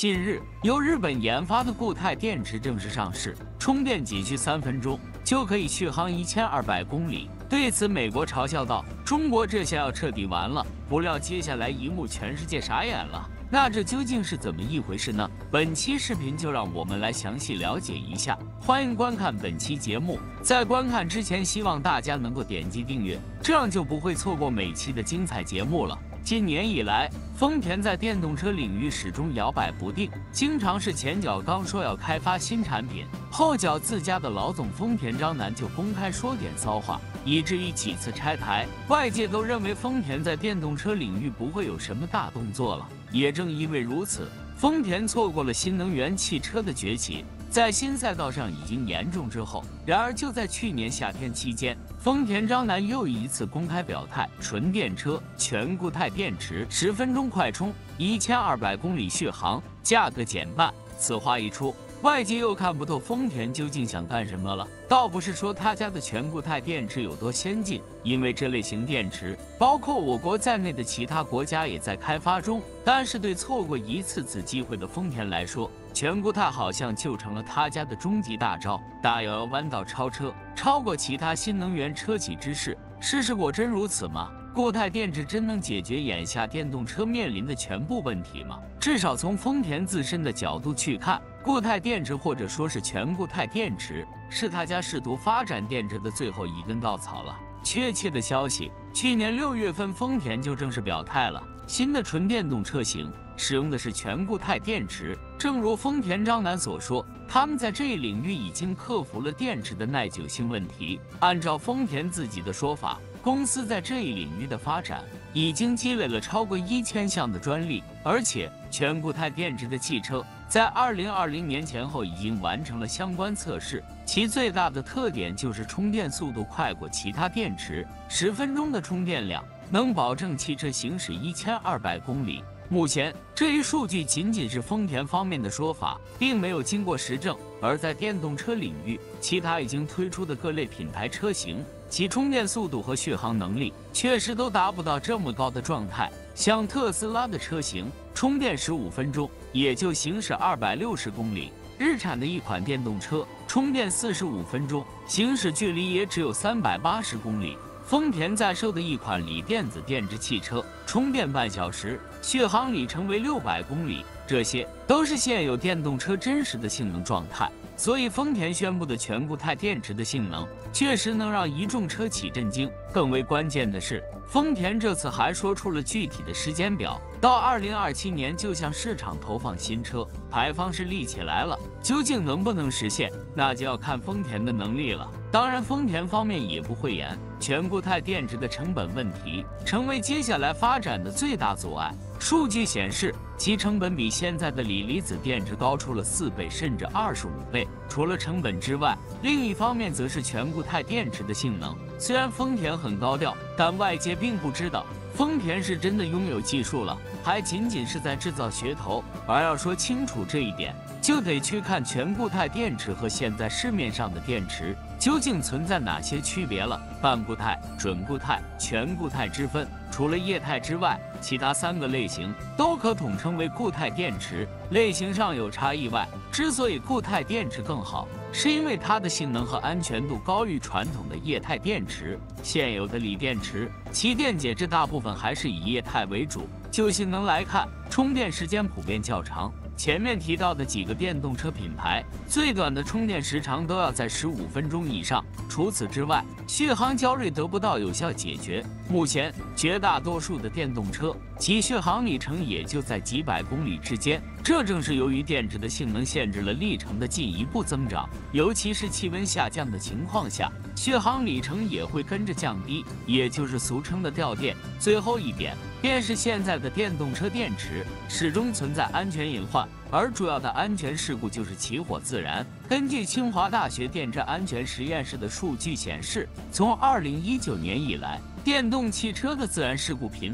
近日，由日本研发的固态电池正式上市，充电仅需3分钟就可以续航1200公里。对此，美国嘲笑道：“中国这下要彻底完了。”不料接下来一幕，全世界傻眼了。那这究竟是怎么一回事呢？本期视频就让我们来详细了解一下。欢迎观看本期节目，在观看之前，希望大家能够点击订阅，这样就不会错过每期的精彩节目了。近年以来，丰田在电动车领域始终摇摆不定，经常是前脚刚说要开发新产品，后脚自家的老总丰田章男就公开说点骚话，以至于几次拆台，外界都认为丰田在电动车领域不会有什么大动作了。也正因为如此，丰田错过了新能源汽车的崛起，在新赛道上已经严重滞后。然而就在去年夏天期间，丰田章男又一次公开表态，纯电车全固态电池10分钟快充，1200公里续航，价格减半。此话一出，外界又看不透丰田究竟想干什么了。倒不是说他家的全固态电池有多先进，因为这类型电池包括我国在内的其他国家也在开发中。但是对错过一次次机会的丰田来说，全固态好像就成了他家的终极大招，大摇摇弯道超车，超过其他新能源车企之势。事实果真如此吗？固态电池真能解决眼下电动车面临的全部问题吗？至少从丰田自身的角度去看，固态电池或者说是全固态电池是他家试图发展电池的最后一根稻草了。确切的消息，去年6月份丰田就正式表态了，新的纯电动车型使用的是全固态电池。正如丰田章男所说，他们在这一领域已经克服了电池的耐久性问题。按照丰田自己的说法，公司在这一领域的发展已经积累了超过1000项的专利，而且全固态电池的汽车在2020年前后已经完成了相关测试。其最大的特点就是充电速度快过其他电池，10分钟的充电量能保证汽车行驶1200公里。目前这一数据仅仅是丰田方面的说法，并没有经过实证。而在电动车领域，其他已经推出的各类品牌车型，其充电速度和续航能力确实都达不到这么高的状态。像特斯拉的车型，充电15分钟也就行驶260公里；日产的一款电动车，充电45分钟，行驶距离也只有380公里。丰田在售的一款锂电子电池汽车，充电半小时，续航里程为600公里。这些都是现有电动车真实的性能状态，所以丰田宣布的全固态电池的性能确实能让一众车企震惊。更为关键的是，丰田这次还说出了具体的时间表，到2027年就向市场投放新车，排放是立起来了。究竟能不能实现，那就要看丰田的能力了。当然，丰田方面也不讳言，全固态电池的成本问题成为接下来发展的最大阻碍。数据显示，其成本比现在的锂离子电池高出了4倍甚至25倍。除了成本之外，另一方面则是全固态电池的性能。虽然丰田很高调，但外界并不知道丰田是真的拥有技术了，还仅仅是在制造噱头。而要说清楚这一点，就得去看全固态电池和现在市面上的电池究竟存在哪些区别了。半固态、准固态、全固态之分，除了液态之外，其他3个类型都可统称为固态电池。类型上有差异外，之所以固态电池更好，是因为它的性能和安全度高于传统的液态电池。现有的锂电池，其电解质大部分还是以液态为主。就性能来看，充电时间普遍较长。前面提到的几个电动车品牌，最短的充电时长都要在15分钟以上。除此之外，续航焦虑得不到有效解决。目前绝大多数的电动车其续航里程也就在几百公里之间，这正是由于电池的性能限制了里程的进一步增长，尤其是气温下降的情况下，续航里程也会跟着降低，也就是俗称的掉电。最后一点，便是现在的电动车电池始终存在安全隐患，而主要的安全事故就是起火自燃。根据清华大学电站安全实验室的数据显示，从2019年以来，电动汽车的自燃事故频发，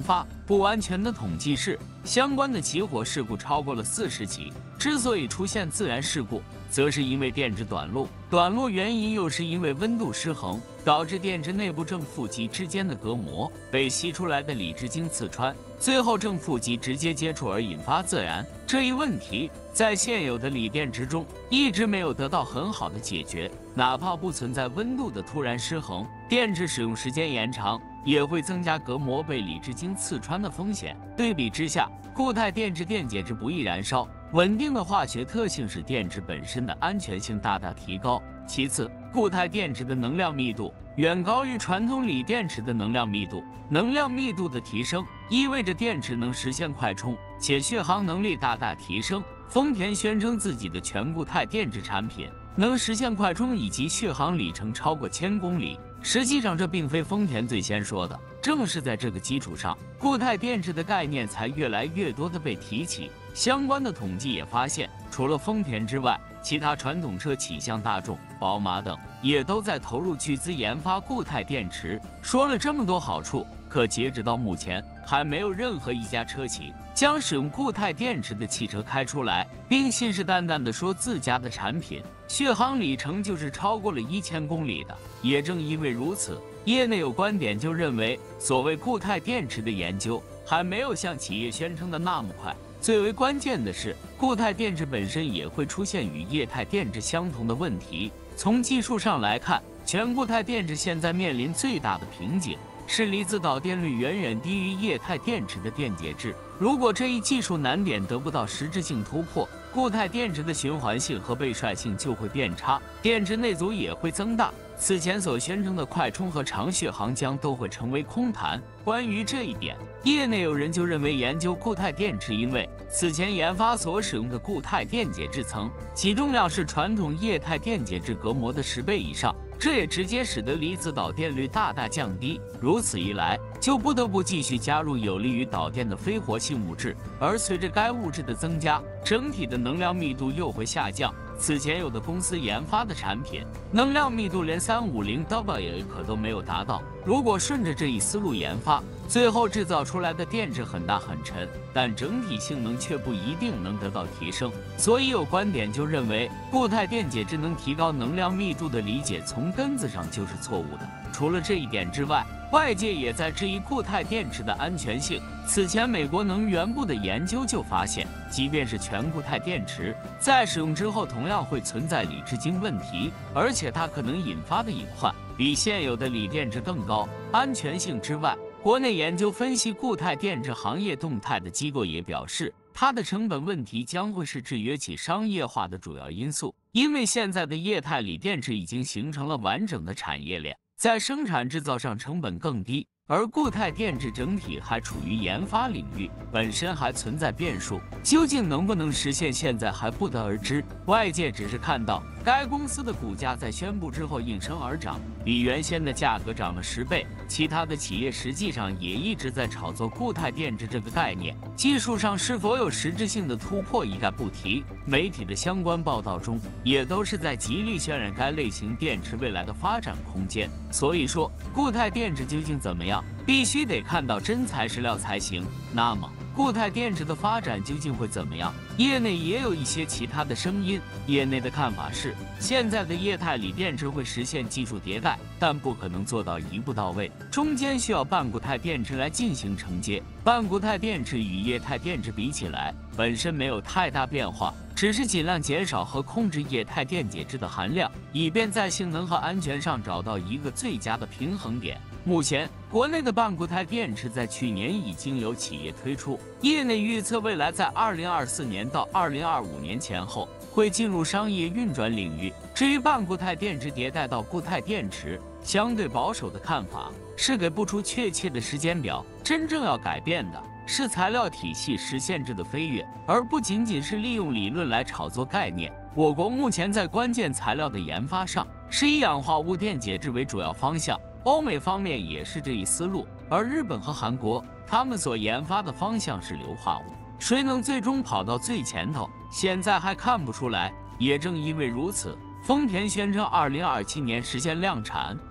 不完全的统计是，相关的起火事故超过了40起。之所以出现自燃事故，则是因为电池短路，短路原因又是因为温度失衡，导致电池内部正负极之间的隔膜被吸出来的锂制晶刺穿，最后正负极直接接触而引发自燃。这一问题在现有的锂电池中一直没有得到很好的解决，哪怕不存在温度的突然失衡，电池使用时间延长也会增加隔膜被锂制晶刺穿的风险。对比之下，固态电池电解质不易燃烧，稳定的化学特性使电池本身的安全性大大提高。其次，固态电池的能量密度远高于传统锂电池的能量密度。能量密度的提升意味着电池能实现快充，且续航能力大大提升。丰田宣称自己的全固态电池产品能实现快充以及续航里程超过1000公里。实际上，这并非丰田最先说的，正是在这个基础上，固态电池的概念才越来越多的被提起。相关的统计也发现，除了丰田之外，其他传统车企像大众、宝马等也都在投入巨资研发固态电池。说了这么多好处，可截止到目前，还没有任何一家车企将使用固态电池的汽车开出来，并信誓旦旦地说自家的产品续航里程就是超过了1000公里的。也正因为如此，业内有观点就认为，所谓固态电池的研究还没有像企业宣称的那么快。最为关键的是，固态电池本身也会出现与液态电池相同的问题。从技术上来看，全固态电池现在面临最大的瓶颈是离子导电率远远低于液态电池的电解质。如果这一技术难点得不到实质性突破，固态电池的循环性和背率性就会变差，电池内阻也会增大。此前所宣称的快充和长续航将都会成为空谈。关于这一点，业内有人就认为，研究固态电池，因为此前研发所使用的固态电解质层其重量是传统液态电解质隔膜的10倍以上，这也直接使得离子导电率大大降低。如此一来，就不得不继续加入有利于导电的非活性物质，而随着该物质的增加，整体的能量密度又会下降。此前有的公司研发的产品，能量密度连350W 可都没有达到。如果顺着这一思路研发，最后制造出来的电池很大很沉，但整体性能却不一定能得到提升。所以有观点就认为，固态电解质能提高能量密度的理解从根子上就是错误的。除了这一点之外，外界也在质疑固态电池的安全性。此前美国能源部的研究就发现，即便是全固态电池，在使用之后同样会存在锂制晶问题，而且它可能引发的隐患比现有的锂电池更高。安全性之外，国内研究分析固态电池行业动态的机构也表示，它的成本问题将会是制约其商业化的主要因素，因为现在的液态锂电池已经形成了完整的产业链，在生产制造上成本更低，而固态电池整体还处于研发领域，本身还存在变数，究竟能不能实现，现在还不得而知。外界只是看到该公司的股价在宣布之后应声而涨，比原先的价格涨了10倍。其他的企业实际上也一直在炒作固态电池这个概念，技术上是否有实质性的突破一概不提。媒体的相关报道中也都是在极力渲染该类型电池未来的发展空间。所以说，固态电池究竟怎么样，必须得看到真材实料才行。那么固态电池的发展究竟会怎么样？业内也有一些其他的声音。业内的看法是，现在的液态锂电池会实现技术迭代，但不可能做到一步到位，中间需要半固态电池来进行承接。半固态电池与液态电池比起来，本身没有太大变化，只是尽量减少和控制液态电解质的含量，以便在性能和安全上找到一个最佳的平衡点。目前，国内的半固态电池在去年已经有企业推出，业内预测未来在2024年到2025年前后会进入商业运转领域。至于半固态电池迭代到固态电池，相对保守的看法是给不出确切的时间表，真正要改变的是材料体系实现质的飞跃，而不仅仅是利用理论来炒作概念。我国目前在关键材料的研发上是以氧化物电解质为主要方向，欧美方面也是这一思路，而日本和韩国他们所研发的方向是硫化物。谁能最终跑到最前头，现在还看不出来。也正因为如此，丰田宣称2027年实现量产。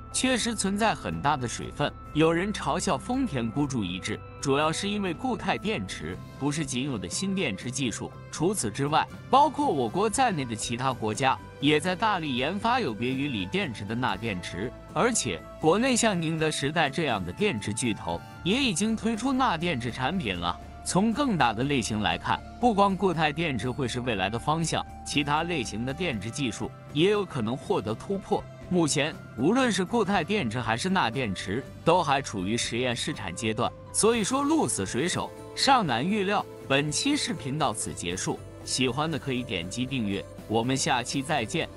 确实存在很大的水分。有人嘲笑丰田孤注一掷，主要是因为固态电池不是仅有的新电池技术。除此之外，包括我国在内的其他国家也在大力研发有别于锂电池的钠电池。而且，国内像宁德时代这样的电池巨头也已经推出钠电池产品了。从更大的类型来看，不光固态电池会是未来的方向，其他类型的电池技术也有可能获得突破。目前，无论是固态电池还是钠电池，都还处于实验试产阶段，所以说鹿死谁手尚难预料。本期视频到此结束，喜欢的可以点击订阅，我们下期再见。